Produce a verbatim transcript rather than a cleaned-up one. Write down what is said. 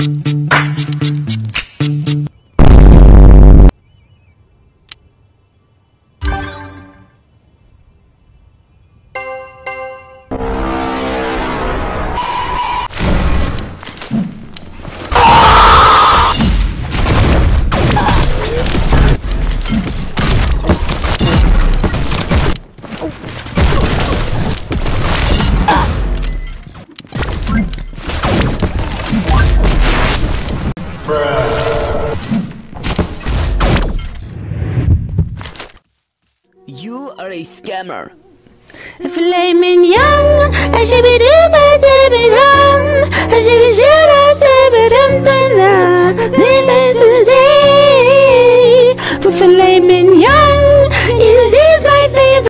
You are a scammer. Flaming young, I should be do but to become. I should be sure to be done. Live to